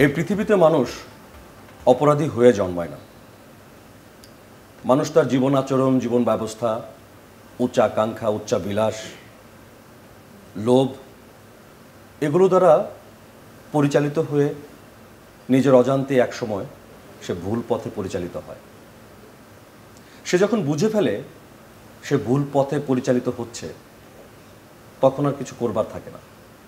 এই পৃথিবীতে মানুষ অপরাধী হয়ে জন্মায় না। মানুষ তার জীবন আচরণ, জীবন ব্যবস্থা, উচ্চাকাঙ্ক্ষা, উচ্চাবিলাস, লোভ এগুলো দ্বারা পরিচালিত হয়ে নিজের অজান্তে একসময় সে ভুল পথে পরিচালিত হয়। সে যখন বুঝে ফেলে সে ভুল পথে পরিচালিত হচ্ছে, তখন আর কিছু করবার থাকে না।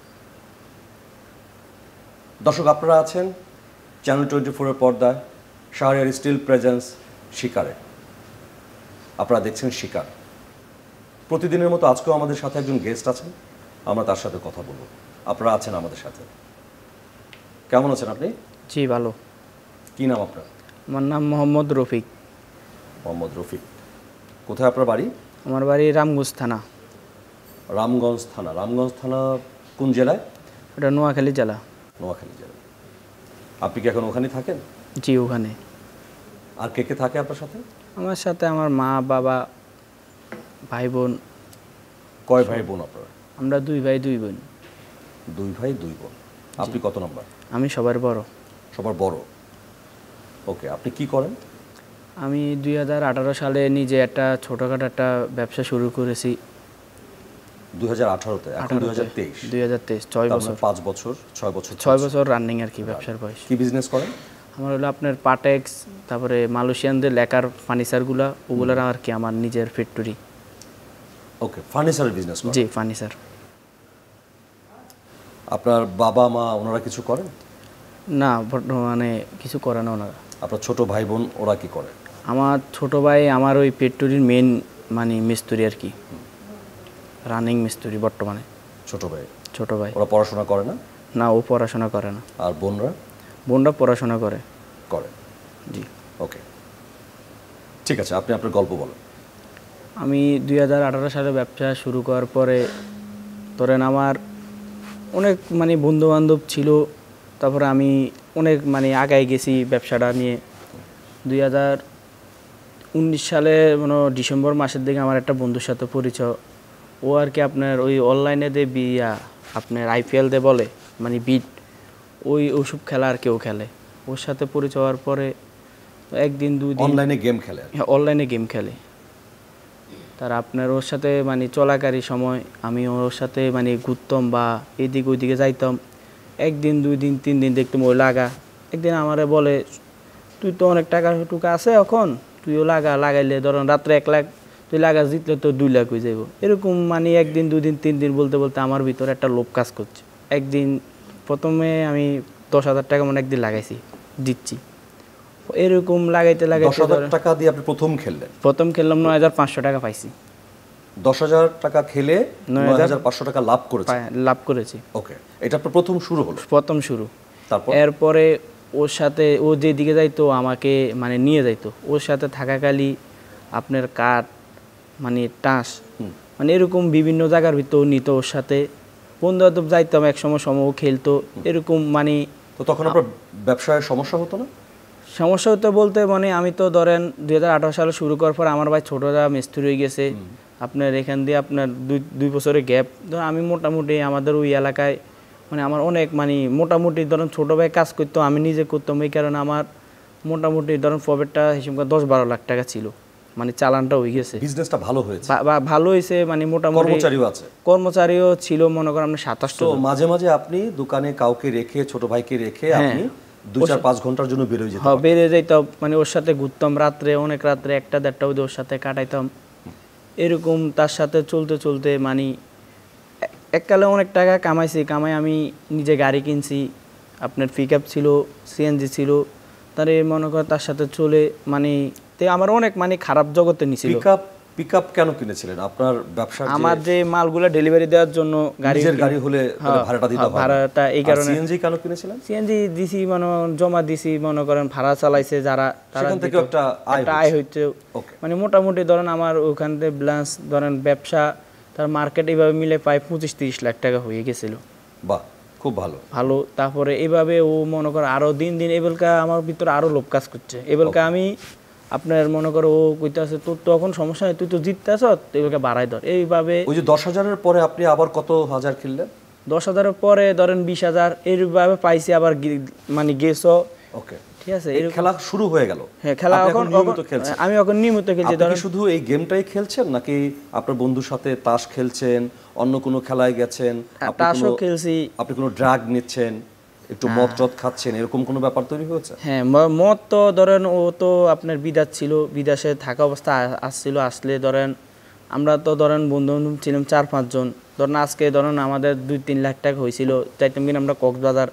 দর্শক, আপনারা আছেন চ্যানেল 24-এর পর্দায়, শাহরিয়ার স্টিল প্রেজেন্স শিকারে। আপনারা দেখছেন শিকার। প্রতিদিনের মতো আজকেও আমাদের সাথে একজন গেস্ট আছেন, আমরা তার সাথে কথা বলব। আপনারা আছেন আমাদের সাথে। কেমন আছেন আপনি? জি ভালো। কি নাম আপনার? আমার নাম মোহাম্মদ রফিক। মোহাম্মদ রফিক। কোথায় আপনার বাড়ি? আমার বাড়ি রামগঞ্জ থানা। রামগঞ্জ থানা। রামগঞ্জ থানা কোন জেলায়? এটা নোয়াখালী জেলা। নোয়াখালী জেলা। আপনি কি এখন ওখানে থাকেন? জি ওখানে। আর কে কে থাকে আপনার সাথে? আমার সাথে আমার মা, বাবা, ভাই বোন। কয় ভাই বোন আপনারা? আমরা 2 ভাই 2 বোন। 2 ভাই 2 বোন। আপনি কত নম্বর? আমি সবার বড়। সবার বড়। ওকে, আপনি কি করেন? আমি 2018 সালে নিজে একটা ছোটখাটো একটা ব্যবসা শুরু করেছি। 2018-তে? এখন 2023। 2023, 6 বছর। 5 বছর, 6 বছর। 6 বছর রানিং আর কি ব্যবসার বয়স। কি বিজনেস করেন? আমার হলো আপনার পাটেক্স, তারপরে মালয়েশিয়ানদের লেকার ফার্নিচারগুলো, ওগুলোর আর কি আমার নিজের ফ্যাক্টরি। ওকে, ফার্নিচারের বিজনেস করেন? জি ফার্নিচার। আপনার বাবা মা ওনারা কিছু করেন? না, বর্তমানে কিছু করে না ওনারা। আপনার ছোট ভাই বোন ওরা কি করে? আমার ছোট ভাই আমার ওই ফ্যাক্টরির মেন মানে মিস্ত্রি আর কি, রানিং মিস্ত্রি বর্তমানে। ছোট ভাই? ছোট ভাই। ওরা পড়াশোনা করে না? না, ও পড়াশোনা করে না। আর বোনরা? বোনরা পড়াশোনা করে। করে। জি। ওকে, ঠিক আছে, আপনি আপনার গল্প বলেন। আমি 2018 সালে ব্যবসা শুরু করার পরে ধরেন আমার অনেক মানে বন্ধু বান্ধব ছিল, তারপরে আমি অনেক মানে আগায় গেছি ব্যবসাটা নিয়ে। 2019 সালে মানে ডিসেম্বর মাসের দিকে আমার একটা বন্ধুর সাথে পরিচয়। ও আর কি আপনার ওই অনলাইনে দিয়ে বিয়া আপনার IPL দিয়ে বলে মানে বিট, ওইসব খেলা আর কেউ খেলে। ওর সাথে পরিচয় হওয়ার পরে একদিন 2 দিন অনলাইনে গেম খেলে? হ্যাঁ, অনলাইনে গেম খেলে। তার আপনার ওর সাথে মানে চলাকারী সময় আমি ওর সাথে মানে ঘুরতাম বা এদিক ওইদিকে যাইতাম। একদিন 2 দিন 3 দিন দেখতাম ওই লাগা। একদিন আমারে বলে, তুই তো অনেক টাকা টুকা আছে এখন, তুইও লাগাইলে ধরেন রাত্রে 1 লাখ, তুই লাগা জিতলে তো 2 লাখ হয়ে যাইব। এরকম মানে একদিন 2 দিন 3 দিন বলতে বলতে আমার ভিতরে একটা লোভ কাজ করছে। একদিন প্রথমে আমি 10,000 টাকা মানে একদিন লাগাইছি, দিচ্ছি। এরকম লাগাইতে 10,000 টাকা দিয়ে আপনি প্রথম খেললেন? প্রথম খেললাম, 9,500 টাকা পাইছি। 10,000 টাকা খেলে 9,500 টাকা লাভ করেছি। ওকে, এটা আপনার প্রথম শুরু হলো? প্রথম শুরু। তারপর এরপরে ওর সাথে ও যেদিকে যাইতো আমাকে মানে নিয়ে যাইতো। ওর সাথে থাকাকালী আপনার কাঠ মানে টাস মানে এরকম বিভিন্ন জায়গার ভিতর নিত। ওর সাথে বন্ধু বান্ধব যাইতাম, একসময় ও খেলতো এরকম মানে। তো তখন আপনার ব্যবসায় সমস্যা হতো না? সমস্যা হতো বলতে মানে আমি তো ধরেন 2018 সালে শুরু করার পর আমার ভাই ছোটরা মিস্ত্রি হয়ে গেছে। আপনার এখান দিয়ে আপনার 2 বছরের গ্যাপ। ধর আমি মোটামুটি আমাদের ওই এলাকায় মানে আমার অনেক মানে মোটামুটি ধরেন ছোটো ভাই কাজ করতো, আমি নিজে করতাম। এই কারণে আমার মোটামুটি ধরেন প্রফিটটা হিসেব করে 10-12 লাখ টাকা ছিল, মানে চালানটা হয়ে গেছে। বিজনেসটা ভালো হয়েছে? ভালো হয়েছে মানে মোটামুটি। কর্মচারীও আছে? কর্মচারীও ছিল মনে করেন আপনি 27টা। তো মাঝে মাঝে আপনি দোকানে কাউকে রেখে, ছোট ভাইকে রেখে আপনি 2-4-5 ঘন্টার জন্য বেরোয় যেতাম? হ্যাঁ, বেরিয়ে যাইতাম। মানে ওর সাথে ঘুরতাম রাত্রে, অনেক রাত্রে 1টা-1.5টা অবধি ওর সাথে কাটাইতাম। এরকম তার সাথে চলতে চলতে মানে এককালে অনেক টাকা কামাই আমি নিজে গাড়ি কিনছি। আপনার পিকআপ ছিল, সিএনজি ছিল। তারে মনে কর তার সাথে চলে মানে আমার অনেক মানে খারাপ জগতে নিছিল। পিকআপ কেন কিনেছিলেন? আপনার ব্যবসা আমার যে মালগুলো ডেলিভারি দেওয়ার জন্য নিজের গাড়ি হলে ভাড়াটা দিতে হয়, ভাড়াটা এই কারণে। সিএনজি কেন কিনেছিলেন? সিএনজি দিছি মানে জমা দিছি, মনে করেন ভাড়া চালাইছে যারা, তারা থেকে একটা আয় হইছে। মানে মোটামুটি ধরেন আমার ওখান থেকে ব্যালেন্স ধরেন ব্যবসা তার মার্কেট এইভাবে মিলে প্রায় 25-30 লাখ টাকা হয়ে গেছিল। বাহ, খুব ভালো। তারপরে এইভাবে ও মনে করো আরো দিন দিন এবেলকা আমার ভিতরে আরো লোভ কাজ করছে। এবেলকা আমি আপনার মনে করো ও কইতাছে তোর তো এখন সমস্যা নেই, তুই তো জিততে আস, এবেলকা বাড়াই ধর। এইভাবে ওই যে 10,000-এর পরে আপনি আবার কত হাজার কিনলেন? 10,000 পরে ধরেন 20,000 এইভাবে পাইছি, আবার মানে গেছো। ওকে, ঠিক আছে, এই খেলা শুরু হয়ে গেল। হ্যাঁ, খেলা এখন নিয়মিত খেলছেন? আমি এখন নিয়মিত খেলছি। আপনি কি শুধু এই গেমটাই খেলছেন নাকি আপনার বন্ধুর সাথে তাস খেলছেন, অন্য কোনো খেলায় গেছেন, তাসও খেলছি? আপনি কোনো ড্রাগ নিচ্ছেন, একটু মদ টদ খাচ্ছেন, এরকম কোনো ব্যাপার তৈরি হয়েছে? হ্যাঁ, মদ তো ধরেন ও তো আপনার বিদেশ ছিল, বিদেশে থাকা অবস্থা আসছিল। আসলে ধরেন আমরা তো ধরেন বন্ধু বান্ধব ছিলাম 4-5 জন। ধরেন আজকে ধরেন আমাদের 2-3 লাখ টাকা হয়েছিল, চাইতাম কিনা আমরা কক্সবাজার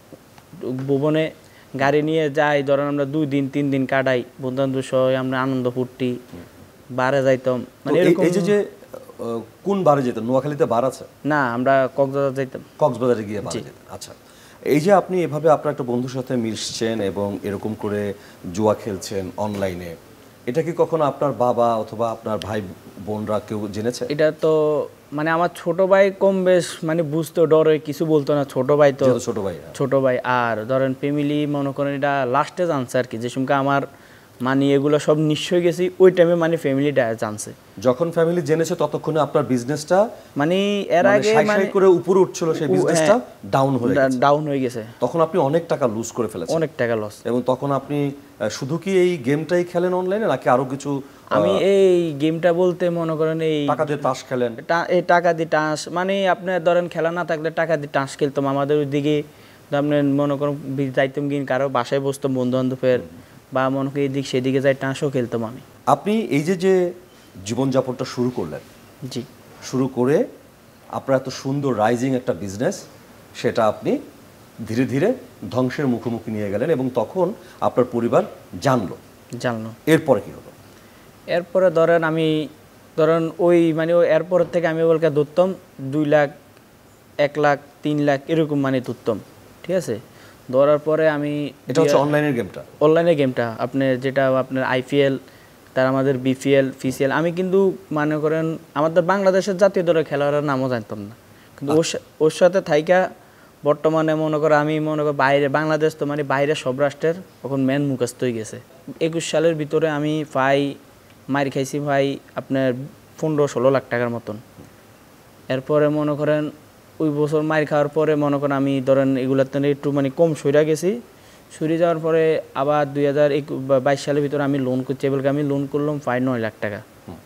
ভুবনে গাড়ি নিয়ে যাই, ধরেন আমরা 2 দিন 3 দিন কাটাই বন্ধু বান্ধব সহ, আমরা আনন্দ ফুর্তি বারে যাইতাম। মানে এই যে কোন বারে যেতেন? নোয়াখালীতে বার আছে? না, আমরা কক্সবাজার যাইতাম। কক্সবাজারে গিয়ে বারে যেতেন। আচ্ছা, এই যে আপনি এভাবে আপনার একটা বন্ধুর সাথে মিশছেন এবং এরকম করে জুয়া খেলছেন অনলাইনে, এটা কি কখনো আপনার বাবা অথবা আপনার ভাই বোনরা কেউ জেনেছে? এটা তো মানে আমার ছোট ভাই কম বেশ মানে বুঝতো, ডরে কিছু বলতো না। ছোট ভাই তো ছোট ভাই আর ধরেন ফ্যামিলি মনে করেন এটা লাস্টে জানছে আর কি, যে সময় আমার মানে এগুলো সব নিশ্চয় গেছি ওই টাইমে মানে ফ্যামিলিটা জানছে। যখন ফ্যামিলি জেনেছে ততক্ষণে আপনার বিজনেসটা মানে এর আগে মানে করে উপরে উঠছিল, সেই বিজনেসটা ডাউন হয়ে গেছে। তখন আপনি অনেক টাকা লুজ করে ফেলেছেন। অনেক টাকা লস। এবং তখন আপনি শুধু কি এই গেমটাই খেলেন অনলাইনে নাকি আরো কিছু? আমি এই গেমটা বলতে মনে করেন এই টাকা দিয়ে তাস খেলেন? এই টাকা দিয়ে টাস মানে আপনার ধরেন খেলা না থাকলে টাকা দিয়ে টাস খেলতাম। আমাদের ওইদিকে আপনার মনে করেন যাইতাম কিন কারো বাসায় বসতাম বন্ধু বান্ধবের, বা মনে করি এদিক সেদিকে যাই টাসও খেলতাম আমি। আপনি এই যে জীবনযাপনটা শুরু করলেন, জি, শুরু করে আপনার এত সুন্দর রাইজিং একটা বিজনেস, সেটা আপনি ধীরে ধীরে ধ্বংসের মুখোমুখি নিয়ে গেলেন এবং তখন আপনার পরিবার জানলো। এরপরে কি হলো? এরপরে ধরেন আমি ধরেন ওই মানে এরপরের থেকে আমি বলকে ধরতাম 2 লাখ 1 লাখ 3 লাখ এরকম মানে ধরতাম। ঠিক আছে, ধরার পরে আমি এটা হচ্ছে অনলাইনের গেমটা আপনার যেটা আপনার আইপিএল, তার আমাদের বিপিএল, ফিসিএল। আমি কিন্তু মনে করেন আমাদের বাংলাদেশের জাতীয় দলের খেলোয়াড়ের নামও জানতাম না, কিন্তু ওর সাথে থাইকা বর্তমানে মনে করো আমি মনে করো বাইরে বাংলাদেশ তো মানে বাইরে সব রাষ্ট্রের এখন মেন মুখস্থ হয়ে গেছে। 21 সালের ভিতরে আমি মার খাইছি ভাই আপনার 15-16 লাখ টাকার মতন। এরপরে মনে করেন ওই বছর মার খাওয়ার পরে মনে করেন আমি ধরেন এগুলোতে একটু মানে কম সইরা গেছি। সরে যাওয়ার পরে আবার 2022 সালের ভিতরে আমি লোন করছি। এবার আমি লোন করলাম 9 লাখ টাকা।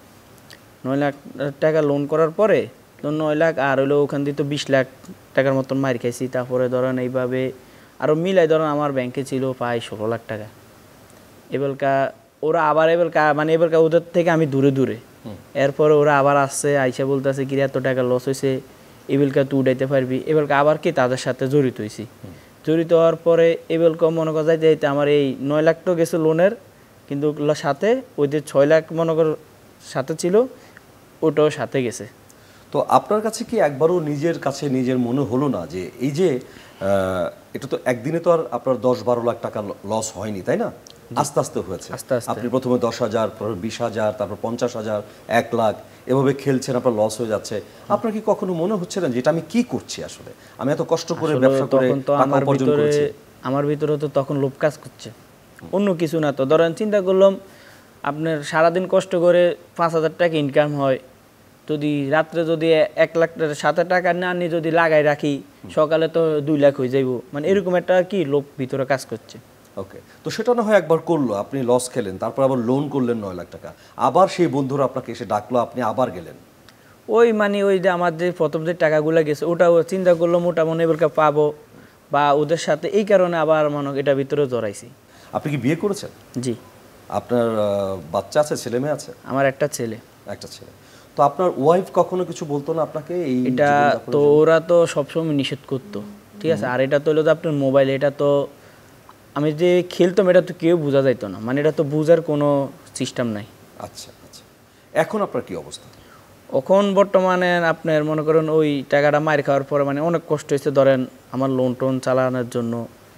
9 লাখ টাকা লোন করার পরে 9 লাখ আর হইলো ওখান দিয়ে তো 20 লাখ টাকার মতন মার খাইছি। তারপরে ধরেন এইভাবে আরও মিলাই ধরেন আমার ব্যাংকে ছিল 16 লাখ টাকা। এবারকা ওরা আবার এবারকা ওদের থেকে আমি দূরে। এরপরে ওরা আবার আসছে, আইসা বলতেছে কি এত টাকা লস হয়েছে, এবেলকা তুই উঠাইতে পারবি। এবেলকা আবার কি তাদের সাথে জড়িত হয়েছি। জড়িত হওয়ার পরে এবেলকা মনে করা যায় যে আমার এই 9 লাখ তো গেছে লোনের, কিন্তু সাথে ওই যে 6 লাখ মনে কর সাথে ছিল, ওটাও সাথে গেছে। তো আপনার কাছে কি একবারও নিজের মনে হলো না যে এই যে এটা তো একদিনে তো আর আপনার 10-12 লাখ টাকা লস হয়নি, তাই না? আস্তে আস্তে হয়েছে। আপনি প্রথমে 10,000, পরে 20,000, তারপর 50,000, 1 লাখ এভাবে খেলছেন, আপনার লস হয়ে যাচ্ছে। আপনার কি কখনো মনে হচ্ছে না যে এটা আমি কি করছি আসলে? আমি এত কষ্ট করে ব্যবসা করে টাকা উপার্জন করছি। আমার ভিতরে তো তখন লোভ কাজ করছে, অন্য কিছু না। তো ধরেন চিন্তা করলাম আপনার সারাদিন কষ্ট করে 5,000 টাকা ইনকাম হয়, যদি রাত্রে যদি 1 লাখ সাথে টাকা না নিয়ে যদি লাগাই রাখি, সকালে তো 2 লাখ হয়ে যাইব। মানে এরকম একটা কি লোভ ভিতরে কাজ করছে। ওকে, তো সেটা না হয় একবার করলো, আপনি লস খেলেন, তারপর আবার লোন করলেন 9 লাখ টাকা, আবার সেই বন্ধুরা আপনাকে এসে ডাকলো, আপনি আবার গেলেন। ওই যে আমার যে প্রথম যে টাকাগুলো গেছে ওটাও চিন্তা করলো মোটামুটি এবারকে পাবো বা ওদের সাথে, এই কারণে আবার এটা ভিতরে জড়াইছি। আপনি কি বিয়ে করেছেন? জি। আপনার বাচ্চা আছে, ছেলে মেয়ে আছে? আমার একটা ছেলে। তো আপনার ওয়াইফ কখনো কিছু বলতো না আপনাকে? এটা তো ওরা তো সবসময় নিষেধ করতো, ঠিক আছে। আর এটা তো হলো আপনার মোবাইল, এটা তো আমি যে খেলতাম এটা তো কেউ বোঝা যাইতো না, মানে এটা তো বোঝার কোনো সিস্টেম নাই। আচ্ছা, এখন আপনার কি অবস্থা? এখন বর্তমানে আপনার মনে করেন ওই টাকাটা মার খাওয়ার পরে মানে অনেক কষ্ট হয়েছে ধরেন আমার লোন টোন চালানোর জন্য।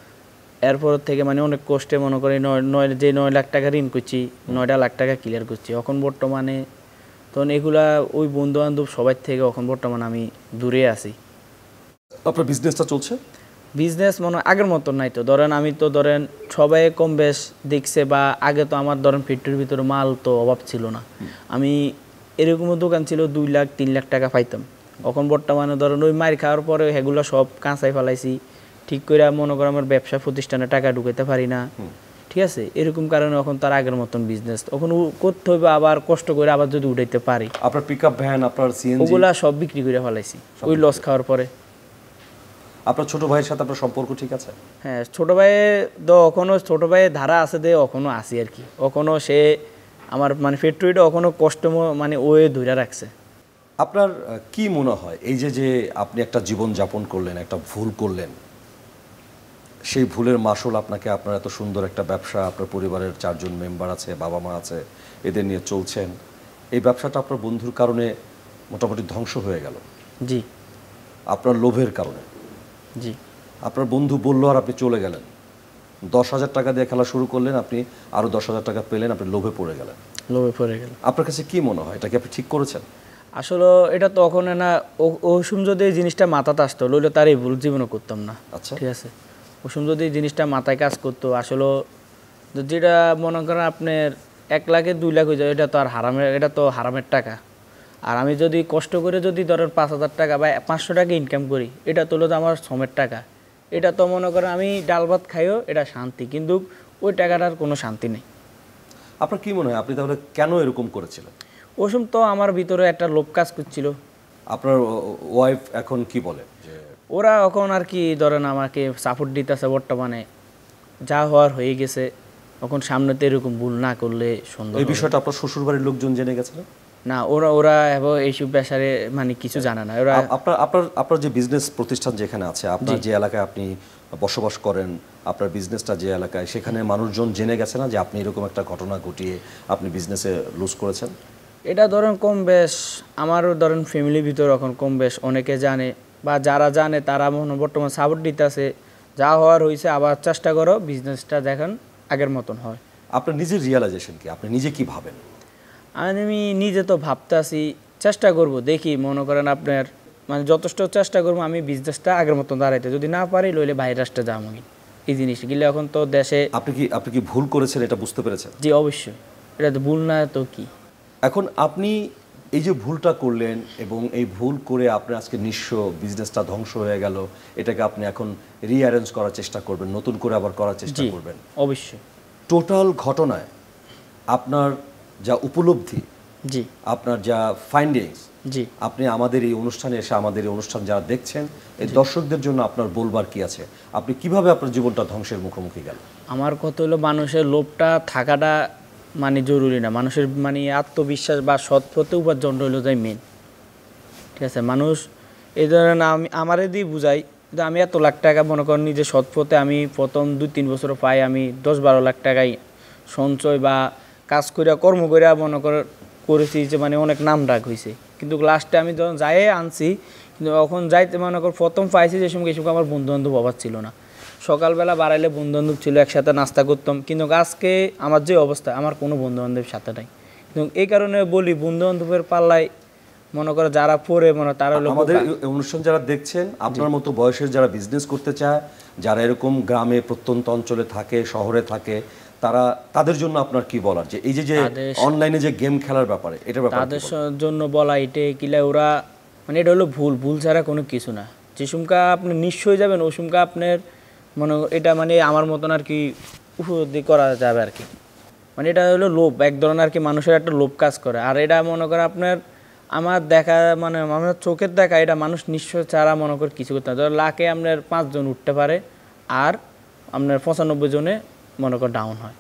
এরপর থেকে মানে অনেক কষ্টে মনে করি 9 লাখ টাকা ঋণ করছি, 9 লাখ টাকা ক্লিয়ার করছি। এখন বর্তমানে তখন এগুলা ওই বন্ধু বান্ধব সবাই থেকে এখন বর্তমানে আমি দূরে আছি। আপনার বিজনেসটা চলছে? বিজনেস মনে আগের মতো নাই। তো ধরেন আমি তো ধরেন সবাই কম বেশ দেখছে, বা আগে তো আমার ধরেন ফ্যাক্টরির ভিতরে মাল তো অভাব ছিল না। আমি এরকমও দোকান ছিল 2 লাখ 3 লাখ টাকা পাইতাম, এখন বর্তমানে ধরেন ওই মার খাওয়ার পরে সেগুলো সব কাঁচাই ফেলাইছি, ঠিক করে মনে করো আমার ব্যবসা প্রতিষ্ঠানে টাকা ঢুকাইতে পারি না, ঠিক আছে, এরকম কারণে এখন তার আগের মতন বিজনেস এখন করতে হবে, আবার কষ্ট করে আবার যদি উঠাইতে পারি। আপনার পিকআপ ভ্যান, আপনার সিএনজি ওগুলা সব বিক্রি করে ফেলাইছি ওই লস খাওয়ার পরে। আপনার ছোট ভাইয়ের সাথে আপনার সম্পর্ক ঠিক আছে? হ্যাঁ, ছোট ভাইয়ে তো এখনো ছোট ভাইয়ের ধারা আছে, দে এখনো আসি আর কি, এখনো সে আমার মানে ফ্যাক্টরিটা এখনো কষ্ট মানে ওয়ে ধরে রাখছে। আপনার কি মনে হয় এই যে যে আপনি একটা জীবন যাপন করলেন, একটা ভুল করলেন, সেই ভুলের মাসুল আপনাকে আপনার এত সুন্দর একটা ব্যবসা, আপনার পরিবারের 4 জন মেম্বার আছে, বাবা মা আছে, এদের নিয়ে চলছেন, এই ব্যবসাটা আপনার বন্ধুর কারণে মোটামুটি ধ্বংস হয়ে গেল? জি। আপনার লোভের কারণে? জি। আপনার বন্ধু বললো আর আপনি চলে গেলেন, 10,000 টাকা দিয়ে খেলা শুরু করলেন, আপনি আরও 10,000 টাকা পেলেন, আপনি লোভে পড়ে গেলেন। লোভে পড়ে গেল। আপনার কাছে কি মনে হয়, এটা কি আপনি ঠিক করেছেন? আসলে এটা তখন না, ওই সময় যদি এই জিনিসটা মাথাতে আসতো, লইলে তার এই ভুল জীবনও করতাম না। আচ্ছা, ঠিক আছে, ওই সময় যদি এই জিনিসটা মাথায় কাজ করতো, আসলে যেটা মনে করেন আপনার 1 লাখে 2 লাখ হয়ে যায়, এটা তো আর হারামের, এটা তো হারামের টাকা। আর আমি যদি কষ্ট করে যদি ধরেন 5,000 টাকা বা 500 টাকা ইনকাম করি, এটা তো হলো আমার শ্রমের টাকা, এটা তো মনে করেন আমি ডাল ভাত খাইও, এটা শান্তি, কিন্তু ওই টাকাটার কোনো শান্তি নেই। আপনার কি মনে হয় আপনি তাহলে কেন এরকম করেছিলেন? ওই সময় তো আমার ভিতরে একটা লোভ কাজ করছিল। আপনার ওয়াইফ এখন কি বলে? যে ওরা এখন আর কি ধরেন আমাকে সাপোর্ট দিতেছে, বর্তমানে যা হওয়ার হয়ে গেছে, এখন সামনে তো এরকম ভুল না করলে সুন্দর। এই বিষয়টা আপনার শ্বশুরবাড়ির লোকজন জেনে গেছে না? ওরা এবং এইসব ব্যাপারে মানে কিছু জানে না ওরা। আপনার আপনার আপনার যে বিজনেস প্রতিষ্ঠান যেখানে আছে, আপনার যে এলাকায় আপনি বসবাস করেন, আপনার বিজনেসটা যে এলাকায়, সেখানে মানুষজন জেনে গেছে না যে আপনি এরকম একটা ঘটনা ঘটিয়ে আপনি বিজনেসে লুজ করেছেন? এটা ধরেন কম বেশ আমারও ধরেন ফ্যামিলির ভিতরে এখন কম বেশ অনেকে জানে, বা যারা জানে তারা বর্তমান সাপোর্ট দিতেছে, যা হওয়ার হয়েছে, আবার চেষ্টা করো বিজনেসটা দেখেন আগের মতন হয়। আপনার নিজের রিয়েলাইজেশন কি, আপনি নিজে কি ভাবেন? আমি নিজে তো ভাবতে আসি, চেষ্টা করব, দেখি মনে করেন আপনার মানে যথেষ্ট চেষ্টা করবো আমি বিজনেসটা আগের মতন দাঁড়াইতে, যদি না পারি লইলে ভাইরাসটা যাবো এই জিনিস গেলে। এখন তো দেশে আপনি কি ভুল করেছেন এটা বুঝতে পেরেছেন? জি অবশ্যই, এটা তো ভুল না তো কি। এখন আপনি এই যে ভুলটা করলেন এবং এই ভুল করে আপনি আজকে নিঃস্ব, বিজনেসটা ধ্বংস হয়ে গেল, এটাকে আপনি এখন রিঅ্যারেঞ্জ করার চেষ্টা করবেন, নতুন করে আবার করার চেষ্টা করবেন। অবশ্যই। টোটাল ঘটনায় আপনার যা উপলব্ধি, জি, আপনার যা ফাইন্ডিংস, জি, আপনি আমাদের এই অনুষ্ঠানে এসে আমাদের এই অনুষ্ঠান যারা দেখছেন, এই দর্শকদের জন্য আপনার বলবার কি আছে? আপনি কিভাবে আপনার জীবনটা ধ্বংসের মুখোমুখি গেল? আমার কথা হলো মানুষের লোভটা থাকাটা মানে জরুরি না, মানুষের মানে আত্মবিশ্বাস বা সৎ পথে উপার্জনটা হলো যাই মেন। ঠিক আছে, মানুষ এই ধরেন আমারে দিয়ে বুঝাই, কিন্তু আমি এত লাখ টাকা মনে করেন নিজে সৎ পথে আমি প্রথম 2-3 বছর পাই, আমি 10-12 লাখ টাকাই সঞ্চয় বা কাজ করিয়া কর্ম করিয়া মনে করেছি, যে মানে অনেক নাম ডাক হয়েছে, কিন্তু লাস্টে আমি যখন যাই আনছি, কিন্তু এখন যাইতে মনে কর প্রথম পাইছি যে সময় এই সময় আমার বন্ধুবান্ধব অভাব ছিল না, সকালবেলা বাড়াইলে বন্ধুবান্ধব ছিল, একসাথে নাস্তা করতাম, কিন্তু আজকে আমার যে অবস্থা, আমার কোনো বন্ধুবান্ধবের সাথে নাই। কিন্তু এই কারণে বলি বন্ধুবান্ধবের পাল্লায় মনে করো যারা পড়ে মনে তারা আমাদের অনুষ্ঠান যারা দেখছেন, আপনার মতো বয়সের যারা বিজনেস করতে চায়, যারা এরকম গ্রামে প্রত্যন্ত অঞ্চলে থাকে, শহরে থাকে, তাদের জন্য আপনার কি বলার, যে এই যে অনলাইনে যে গেম খেলার ব্যাপারে, এটার ব্যাপারে তাদের জন্য বলা এটাই কিলা, ওরা মানে এটা হলো ভুল ছাড়া কোনো কিছু না। যে সুমকা আপনি নিঃস্ব হয়ে যাবেন, ওই সুমকা আপনার মনে এটা মানে আমার মতন আর কি উপলব্ধি করা যাবে আর কি। মানে এটা হলো লোভ, এক ধরনের আর কি মানুষের একটা লোভ কাজ করে। আর এটা মনে করে আপনার আমার দেখা মানে আমার চোখের দেখা, এটা মানুষ নিঃস্ব ছাড়া মনে করে কিছু করতে পারে। লাখে আপনার 5 জন উঠতে পারে, আর আপনার 95 জনে মনে কর ডাউন হয়।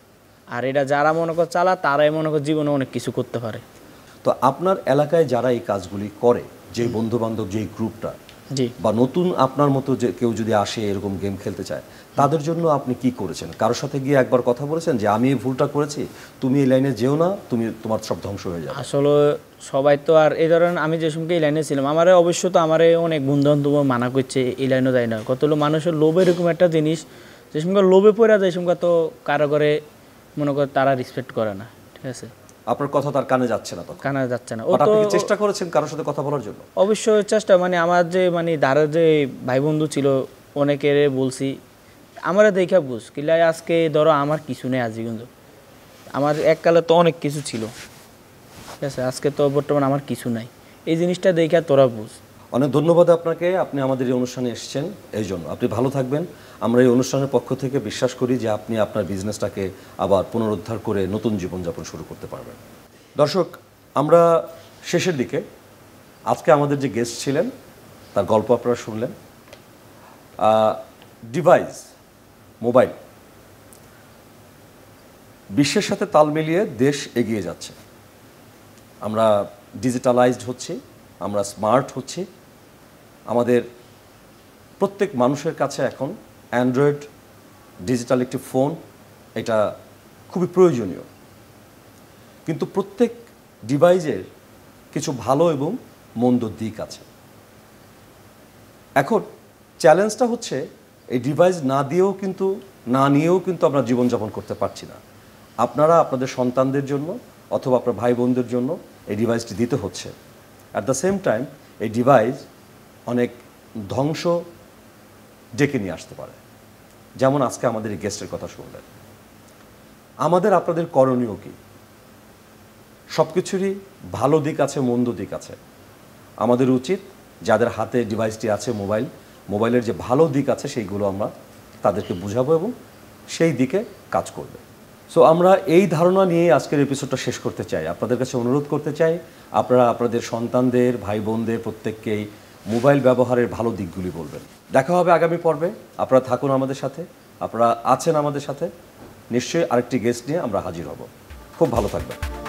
আর এটা যারা মনে কর চালা, তারাই মনে কর জীবনে অনেক কিছু করতে পারে। তো আপনার এলাকায় যারা এই কাজগুলি করে, যে বন্ধু বান্ধব, যে গ্রুপটা, জি, বা নতুন আপনার মতো যে কেউ যদি আসে এরকম গেম খেলতে চায়, তাদের জন্য আপনি কি করেছেন? কারোর সাথে গিয়ে একবার কথা বলেছেন যে আমি এই ভুলটা করেছি, তুমি এই লাইনে যেও না, তোমার সব ধ্বংস হয়ে যাবে? আসলে সবাই তো আর এই ধরেন আমি যে সময় এই লাইনে ছিলাম, আমার অবশ্য তো আমার অনেক বন্ধু বান্ধব মানা করছে এই লাইনে যায় না। কত হলো মানুষের লোভ এরকম একটা জিনিস, যে সময় লোভে পড়ে যায়, সময় তো কারো করে মনে করে তারা রেসপেক্ট করে না। ঠিক আছে, আপনার কথা তার কানে যাচ্ছে না, কানে যাচ্ছে না। আপনি কি চেষ্টা করেছেন কারোর সাথে কথা বলার জন্য? অবশ্যই চেষ্টা, মানে আমার যে মানে ধারের যে ভাই বন্ধু ছিল অনেকের বলছি, আমার দেখা বুঝ কিলাই আজকে ধরো আমার কিছু নেই আজকে, কিন্তু আমার এককালে তো অনেক কিছু ছিল। ঠিক আছে, আজকে তো বর্তমানে আমার কিছু নাই। এই জিনিসটা দেখে তোরা বুঝ। অনেক ধন্যবাদ আপনাকে, আপনি আমাদের এই অনুষ্ঠানে এসেছেন এই জন্য। আপনি ভালো থাকবেন। আমরা এই অনুষ্ঠানের পক্ষ থেকে বিশ্বাস করি যে আপনি আপনার বিজনেসটাকে আবার পুনরুদ্ধার করে নতুন জীবনযাপন শুরু করতে পারবেন। দর্শক, আমরা শেষের দিকে আজকে আমাদের যে গেস্ট ছিলেন তার গল্প আপনারা শুনলেন। ডিভাইস, মোবাইল বিশ্বের সাথে তাল মিলিয়ে দেশ এগিয়ে যাচ্ছে। আমরা ডিজিটালাইজড হচ্ছি, আমরা স্মার্ট হচ্ছি। আমাদের প্রত্যেক মানুষের কাছে এখন অ্যান্ড্রয়েড ডিজিটাল একটি ফোন এটা খুবই প্রয়োজনীয়। কিন্তু প্রত্যেক ডিভাইসের কিছু ভালো এবং মন্দ দিক আছে। এখন চ্যালেঞ্জটা হচ্ছে এই ডিভাইস না নিয়েও কিন্তু আমরা জীবনযাপন করতে পারছি না। আপনারা আপনাদের সন্তানদের জন্য অথবা আপনার ভাই বোনদের জন্য এই ডিভাইসটি দিতে হচ্ছে। অ্যাট দ্য সেম টাইম এই ডিভাইস অনেক ধ্বংস ডেকে নিয়ে আসতে পারে, যেমন আজকে আমাদের এই গেস্টের কথা শুনলেন। আমাদের আপনাদের করণীয় কি? সব কিছুরই ভালো দিক আছে, মন্দ দিক আছে। আমাদের উচিত যাদের হাতে ডিভাইসটি আছে, মোবাইলের যে ভালো দিক আছে সেইগুলো আমরা তাদেরকে বুঝাবো এবং সেই দিকে কাজ করবে। সো আমরা এই ধারণা নিয়ে আজকের এপিসোডটা শেষ করতে চাই। আপনাদের কাছে অনুরোধ করতে চাই, আপনারা আপনাদের সন্তানদের, ভাই বোনদের প্রত্যেককেই মোবাইল ব্যবহারের ভালো দিকগুলি বলবেন। দেখা হবে আগামী পর্বে। আপনারা থাকুন আমাদের সাথে, আপনারা আছেন আমাদের সাথে। নিশ্চয়ই আরেকটি গেস্ট নিয়ে আমরা হাজির হব। খুব ভালো থাকবেন।